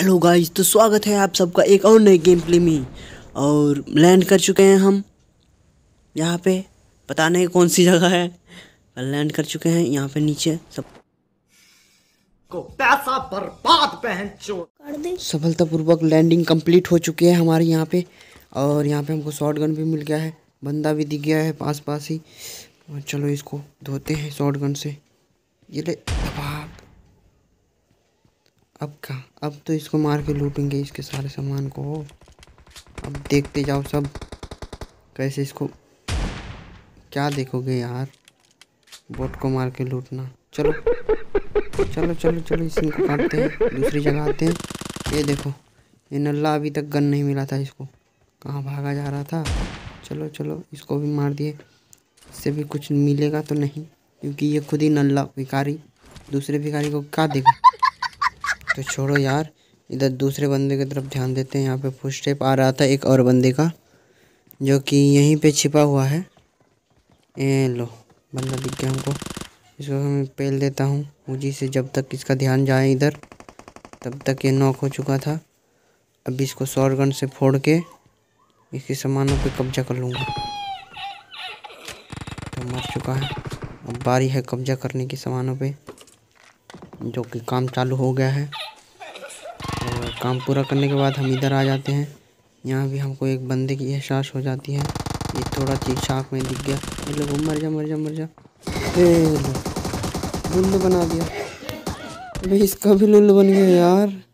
Hello guys, तो स्वागत है आप सबका एक और नए गेम प्ले में। और लैंड कर चुके हैं हम यहाँ पे, पता नहीं कौन सी जगह है, पर लैंड कर चुके हैं यहाँ पे। नीचे सब को पैसा बर्बाद पहन सफलतापूर्वक लैंडिंग कंप्लीट हो चुकी है हमारे यहाँ पे। और यहाँ पे हमको शॉट गन भी मिल गया है, बंदा भी दिख गया है पास पास ही। और चलो इसको धोते हैं शॉट गन से। ये ले भाग। अब तो इसको मार के लूटेंगे इसके सारे सामान को। अब देखते जाओ सब कैसे इसको, क्या देखोगे यार, बोट को मार के लूटना। चलो चलो चलो चलो इनको काटते हैं, दूसरी जगह आते हैं। ये देखो, ये नल्ला अभी तक गन नहीं मिला था इसको, कहाँ भागा जा रहा था। चलो चलो इसको भी मार दिए, इससे भी कुछ मिलेगा तो नहीं, क्योंकि ये खुद ही नल्ला भिखारी दूसरे भिखारी को क्या देगा। तो छोड़ो यार, इधर दूसरे बंदे की तरफ ध्यान देते हैं। यहाँ पे फुटस्टेप आ रहा था एक और बंदे का, जो कि यहीं पे छिपा हुआ है। ए लो, बंदा दिख गया हमको। इसको मैं पेल देता हूँ मुझी से, जब तक इसका ध्यान जाए इधर, तब तक ये नॉक हो चुका था। अब इसको शॉट गन से फोड़ के इसके सामानों पे कब्जा कर लूँगा। तो मर चुका है, अब बारी है कब्जा करने की सामानों पे, जो कि काम चालू हो गया है। और काम पूरा करने के बाद हम इधर आ जाते हैं। यहाँ भी हमको एक बंदे की एहसास हो जाती है। ये थोड़ा चीख चाक में दिख गया। ये लोग मर जा मर जा मर जा। लुल्लू बना दिया भाई, इसका भी लुल्लू बन गया यार।